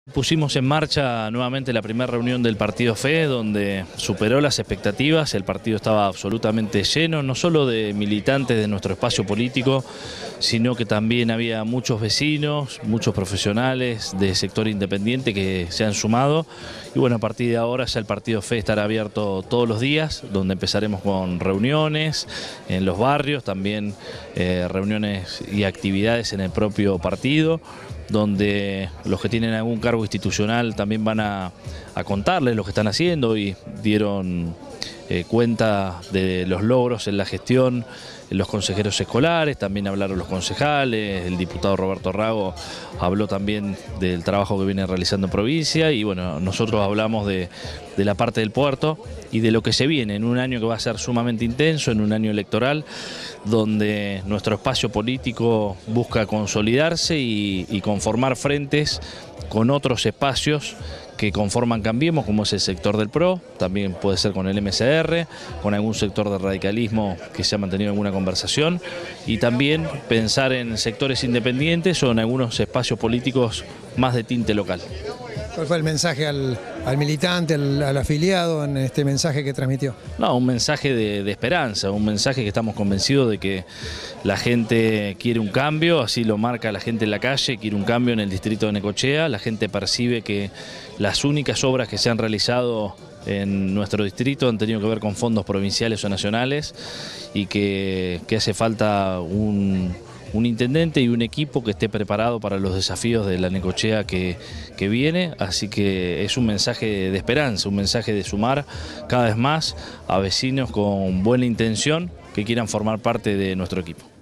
Pusimos en marcha nuevamente la primera reunión del Partido FE, donde superó las expectativas. El partido estaba absolutamente lleno, no solo de militantes de nuestro espacio político, sino que también había muchos vecinos, muchos profesionales del sector independiente que se han sumado. Y bueno, a partir de ahora ya el Partido FE estará abierto todos los días, donde empezaremos con reuniones en los barrios, también reuniones y actividades en el propio partido, donde los que tienen algún cargo institucional también van a contarles lo que están haciendo y dieron cuenta de los logros en la gestión, los consejeros escolares, también hablaron los concejales, el diputado Roberto Rago habló también del trabajo que viene realizando en provincia y bueno, nosotros hablamos de la parte del puerto y de lo que se viene en un año que va a ser sumamente intenso, en un año electoral, donde nuestro espacio político busca consolidarse y conformar frentes con otros espacios que conforman Cambiemos, como es el sector del PRO, también puede ser con el MCR, con algún sector del radicalismo que se ha mantenido en alguna conversación, y también pensar en sectores independientes o en algunos espacios políticos más de tinte local. ¿Cuál fue el mensaje al militante, al afiliado en este mensaje que transmitió? No, un mensaje de esperanza, un mensaje que estamos convencidos de que la gente quiere un cambio, así lo marca la gente en la calle, quiere un cambio en el distrito de Necochea, la gente percibe que las únicas obras que se han realizado en nuestro distrito han tenido que ver con fondos provinciales o nacionales y que hace falta un intendente y un equipo que esté preparado para los desafíos de la Necochea que viene, así que es un mensaje de esperanza, un mensaje de sumar cada vez más a vecinos con buena intención que quieran formar parte de nuestro equipo.